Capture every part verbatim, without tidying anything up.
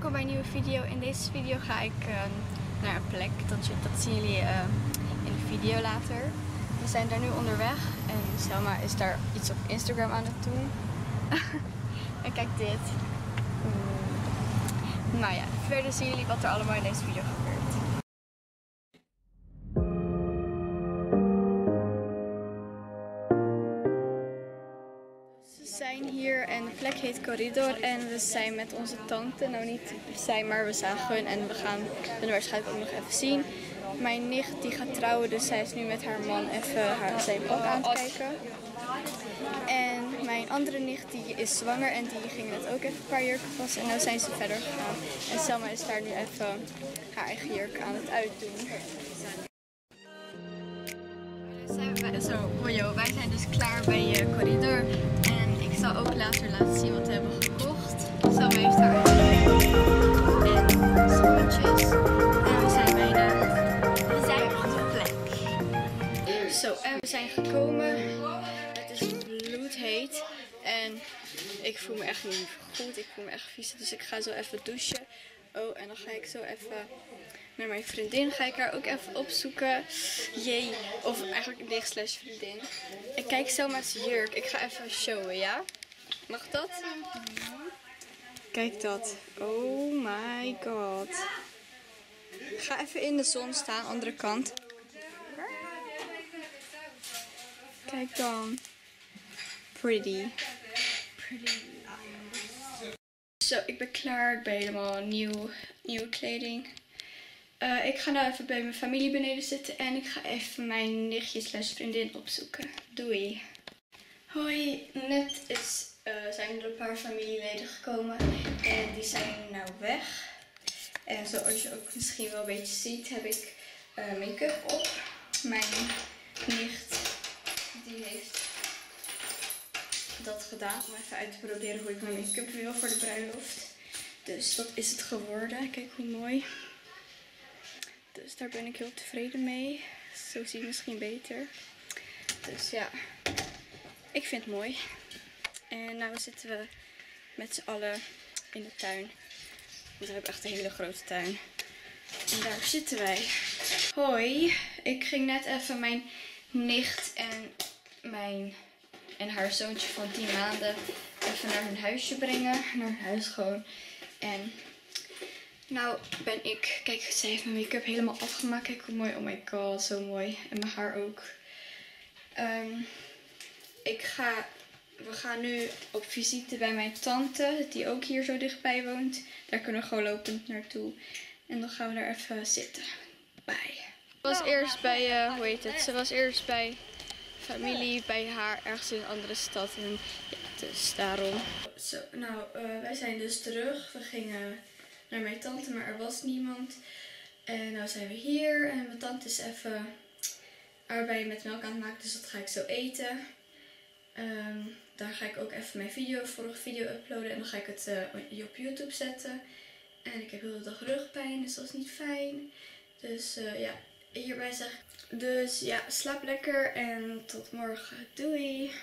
welkom bij een nieuwe video. In deze video ga ik uh, naar een plek, dat, dat zien jullie uh, in de video later. We zijn daar nu onderweg en Selma is daar iets op Instagram aan het doen. En kijk dit. Mm. Nou ja, verder zien jullie wat er allemaal in deze video gebeurt. We zijn hier en de plek heet Corridor en we zijn met onze tante, nou niet zij, maar we zagen hun en we gaan hun waarschijnlijk ook nog even zien. Mijn nicht die gaat trouwen, dus zij is nu met haar man even haar, zijn pak aan het kijken. En mijn andere nicht die is zwanger en die ging net ook even een paar jurken passen en nu zijn ze verder gegaan. En Selma is daar nu even haar eigen jurk aan het uitdoen. Zo, Bojo, wij zijn dus klaar bij uh, Corridor. Ik zal ook later laten zien wat we hebben gekocht. Selma heeft haar en schoentjes. En we zijn bijna. We zijn op onze plek. Zo, en we zijn gekomen. Het is bloedheet. En ik voel me echt niet goed. Ik voel me echt vies. Dus ik ga zo even douchen. Oh, en dan ga ik zo even naar mijn vriendin. Ga ik haar ook even opzoeken. Jee. Of eigenlijk nicht slash vriendin. Ik kijk Selma's jurk. Ik ga even showen, ja? Mag dat? Kijk dat. Oh my god. Ga even in de zon staan, andere kant. Kijk dan. Pretty. Pretty. Zo, ik ben klaar. Ik ben helemaal nieuw, nieuwe kleding. Uh, ik ga nou even bij mijn familie beneden zitten en ik ga even mijn nichtje slash vriendin opzoeken. Doei. Hoi, net is, uh, zijn er een paar familieleden gekomen en die zijn nou weg. En zoals je ook misschien wel een beetje ziet heb ik uh, make-up op. Mijn nicht die heeft dat gedaan om even uit te proberen hoe ik mijn make-up wil voor de bruiloft. Dus dat is het geworden. Kijk hoe mooi. Dus daar ben ik heel tevreden mee. Zo zie je misschien beter. Dus ja, ik vind het mooi. En nou zitten we met z'n allen in de tuin. Want we hebben echt een hele grote tuin. En daar zitten wij. Hoi, ik ging net even mijn nicht en, mijn, en haar zoontje van tien maanden even naar hun huisje brengen. Naar hun huis gewoon. En nou ben ik, kijk, ze heeft mijn make-up helemaal afgemaakt. Kijk hoe mooi, oh my god, zo mooi. En mijn haar ook. Um, ik ga, we gaan nu op visite bij mijn tante, die ook hier zo dichtbij woont. Daar kunnen we gewoon lopend naartoe. En dan gaan we daar even zitten. Bye. Ze was eerst bij, uh, hoe heet het? Ze was eerst bij familie, bij haar, ergens in een andere stad. En ja, dus daarom. Zo, nou, uh, wij zijn dus terug. We gingen naar mijn tante, maar er was niemand. En nou zijn we hier. En mijn tante is even aardbeien met melk aan het maken, dus dat ga ik zo eten. Um, daar ga ik ook even mijn video, vorige video uploaden. En dan ga ik het uh, op YouTube zetten. En ik heb heel de dag rugpijn, dus dat is niet fijn. Dus uh, ja, hierbij zeg ik. Dus ja, slaap lekker en tot morgen. Doei!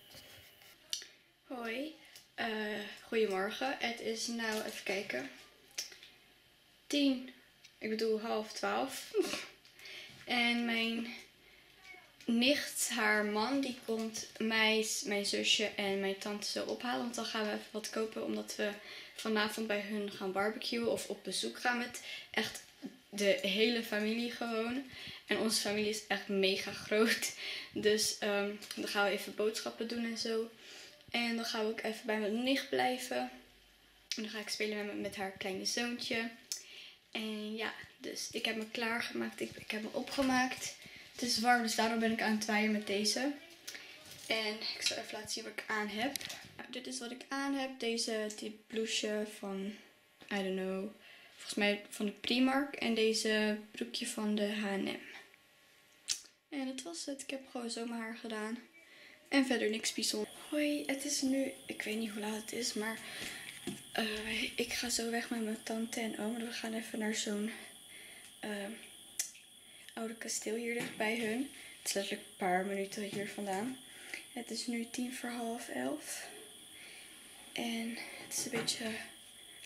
Hoi. Uh, goedemorgen. Het is nou, even kijken. Tien. Ik bedoel half twaalf. En mijn nicht, haar man, die komt mij, mijn zusje en mijn tante zo ophalen. Want dan gaan we even wat kopen. Omdat we vanavond bij hun gaan barbecuen. Of op bezoek gaan met echt de hele familie gewoon. En onze familie is echt mega groot. Dus um, dan gaan we even boodschappen doen en zo. En dan gaan we ook even bij mijn nicht blijven. En dan ga ik spelen met, met haar kleine zoontje. En ja, dus ik heb me klaargemaakt. Ik, ik heb me opgemaakt. Het is warm, dus daarom ben ik aan het waaien met deze. En ik zal even laten zien wat ik aan heb. Nou, dit is wat ik aan heb. Deze die blouseje van, I don't know, volgens mij van de Primark. En deze broekje van de H en M. En dat was het. Ik heb gewoon zo mijn haar gedaan. En verder niks bijzonders. Hoi, het is nu, ik weet niet hoe laat het is, maar uh, ik ga zo weg met mijn tante en oom. We gaan even naar zo'n uh, oude kasteel hier dicht bij hun. Het is letterlijk een paar minuten hier vandaan. Het is nu tien voor half elf. En het is een beetje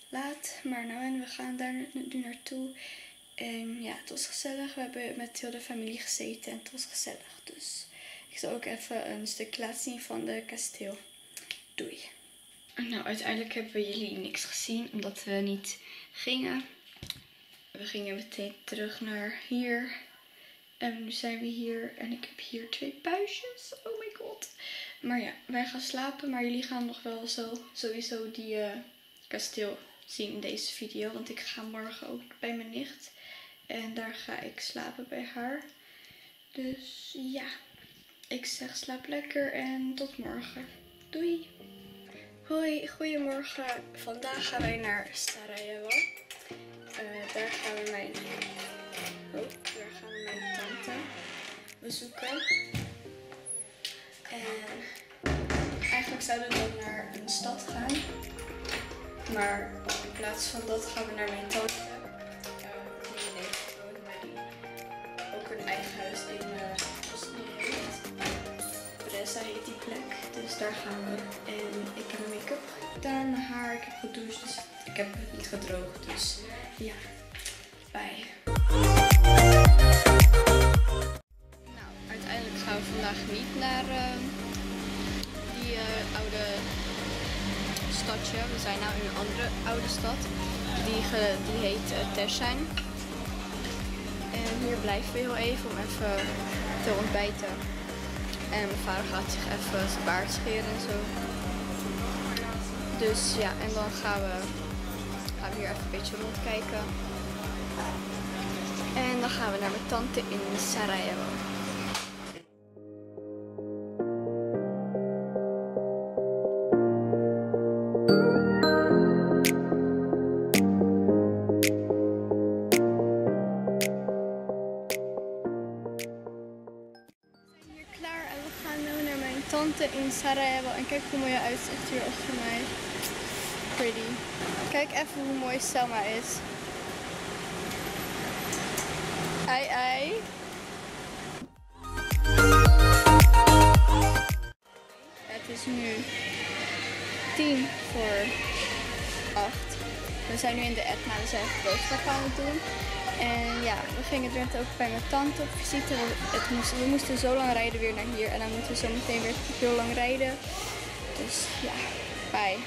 laat. Maar nou en we gaan daar nu naartoe. En ja, het was gezellig. We hebben met heel de familie gezeten en het was gezellig. Dus ik zal ook even een stuk laten zien van de kasteel. Doei. Nou, uiteindelijk hebben we jullie niks gezien omdat we niet gingen. We gingen meteen terug naar hier. En nu zijn we hier en ik heb hier twee puistjes. Oh my god. Maar ja, wij gaan slapen. Maar jullie gaan nog wel zo, sowieso die uh, kasteel zien in deze video. Want ik ga morgen ook bij mijn nicht. En daar ga ik slapen bij haar. Dus ja, ik zeg slaap lekker en tot morgen. Doei. Hoi, goedemorgen. Vandaag gaan wij naar Sarajevo. Uh, daar gaan we mijn... Oh, daar gaan we mijn tante bezoeken. En eigenlijk zouden we dan naar een stad gaan. Maar in plaats van dat gaan we naar mijn tante. Uh, die in Nederland woont, maar die ook een eigen huis in uh, Bosnië heeft. Breza heet die plek. Dus daar gaan we. En ik heb mijn make-up gedaan, mijn haar. Ik heb gedoucht, dus ik heb het niet gedroogd. Dus ja, bye. Nou, uiteindelijk gaan we vandaag niet naar uh, die uh, oude stadje. We zijn nu in een andere oude stad. Die, ge, die heet uh, Terzijn. En hier blijven we heel even om even te ontbijten. En mijn vader gaat zich even zijn baard scheren en zo. Dus ja, en dan gaan we, gaan we hier even een beetje rondkijken. En dan gaan we naar mijn tante in Sarajevo. Tante in Sarajevo en kijk hoe mooi je uitzicht hier achter mij. Pretty. Kijk even hoe mooi Selma is. Ai ai. Het is nu tien voor acht. We zijn nu in de Etna, we zijn even boodschappen aan het doen. En ja, we gingen net ook bij mijn tante op visite. Het moest, we moesten zo lang rijden weer naar hier. En dan moeten we zo meteen weer heel lang rijden. Dus ja, bye.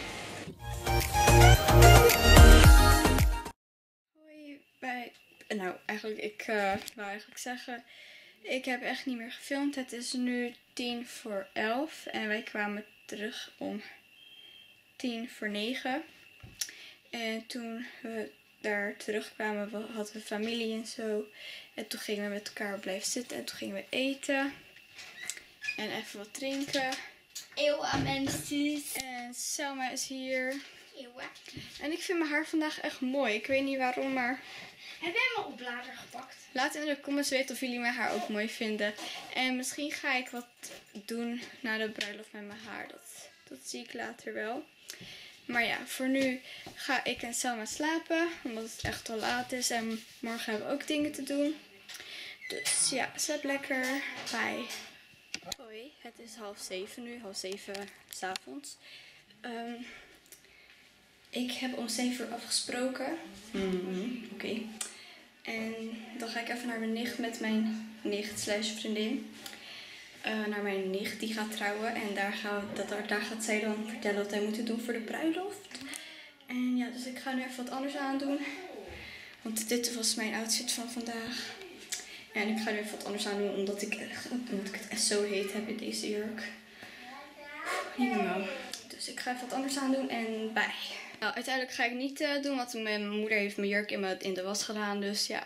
Hoi, bij... Nou, eigenlijk, ik uh, wou eigenlijk zeggen... Ik heb echt niet meer gefilmd. Het is nu tien voor elf. En wij kwamen terug om tien voor negen. En toen we... daar terugkwamen, we hadden we familie en zo. En toen gingen we met elkaar blijven zitten. En toen gingen we eten. En even wat drinken. Eeuwa mensen. En Selma is hier. Eeuwa. En ik vind mijn haar vandaag echt mooi. Ik weet niet waarom, maar... Heb jij mijn oplader gepakt? Laat in de comments weten of jullie mijn haar ook mooi vinden. En misschien ga ik wat doen na de bruiloft met mijn haar. Dat, dat zie ik later wel. Maar ja, voor nu ga ik en Selma slapen. Omdat het echt al laat is. En morgen hebben we ook dingen te doen. Dus ja, slaap lekker. Bye. Hoi, het is half zeven nu. Half zeven 's avonds. Um, ik heb om zeven uur afgesproken. Mm-hmm, Oké. Okay. En dan ga ik even naar mijn nicht met mijn nicht slash vriendin. Uh, naar mijn nicht die gaat trouwen. En daar, gaan we, dat, daar gaat zij dan vertellen wat wij moeten doen voor de bruiloft. En ja, dus ik ga nu even wat anders aandoen. Want dit was mijn outfit van vandaag. En ik ga nu even wat anders aandoen omdat ik, omdat ik het echt zo heet heb in deze jurk. Niet normaal. Dus ik ga even wat anders aandoen en bye. Nou, uiteindelijk ga ik niet uh, doen, want mijn moeder heeft mijn jurk in, mijn, in de was gedaan. Dus ja,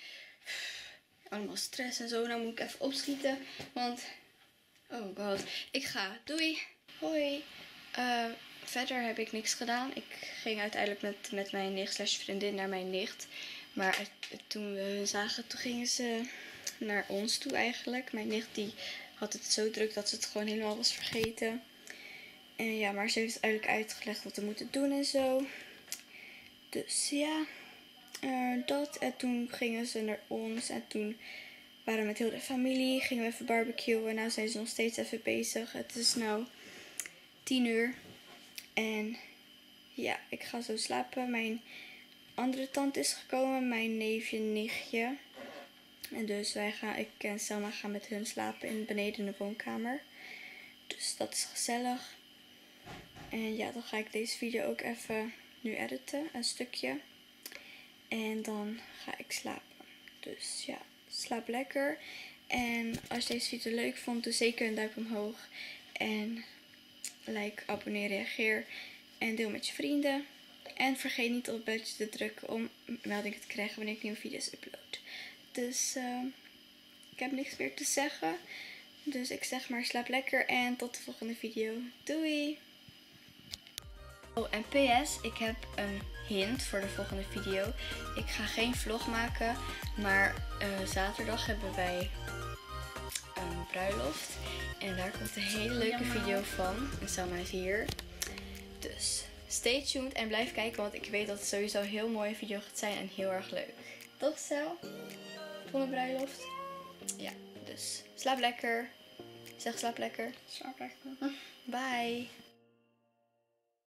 allemaal stress en zo. Nou moet ik even opschieten, want... Oh god, ik ga. Doei. Hoi. Uh, verder heb ik niks gedaan. Ik ging uiteindelijk met, met mijn nicht slash vriendin naar mijn nicht. Maar het, toen we hun zagen, toen gingen ze naar ons toe eigenlijk. Mijn nicht die had het zo druk dat ze het gewoon helemaal was vergeten. En ja, maar ze heeft eigenlijk uitgelegd wat we moeten doen en zo. Dus ja, uh, dat. En toen gingen ze naar ons en toen... We waren met heel de familie, gingen we even barbecuen. En nu zijn ze nog steeds even bezig. Het is nu tien uur. En ja, ik ga zo slapen. Mijn andere tante is gekomen, mijn neefje en nichtje. En dus wij gaan, ik en Selma gaan met hun slapen in beneden in de woonkamer. Dus dat is gezellig. En ja, dan ga ik deze video ook even nu editen, een stukje. En dan ga ik slapen. Dus ja, slaap lekker. En als je deze video leuk vond, doe zeker een duimpje omhoog. En like, abonneer, reageer. En deel met je vrienden. En vergeet niet op het belletje te drukken om meldingen te krijgen wanneer ik nieuwe video's upload. Dus uh, ik heb niks meer te zeggen. Dus ik zeg maar slaap lekker en tot de volgende video. Doei! Oh, en P S, ik heb een hint voor de volgende video. Ik ga geen vlog maken, maar uh, zaterdag hebben wij een bruiloft. En daar komt een hele leuke video van. En Selma is hier. Dus stay tuned en blijf kijken, want ik weet dat het sowieso een heel mooie video gaat zijn en heel erg leuk. Toch, Sel? Voor een bruiloft? Ja, dus slaap lekker. Zeg slaap lekker. Slaap lekker. Bye.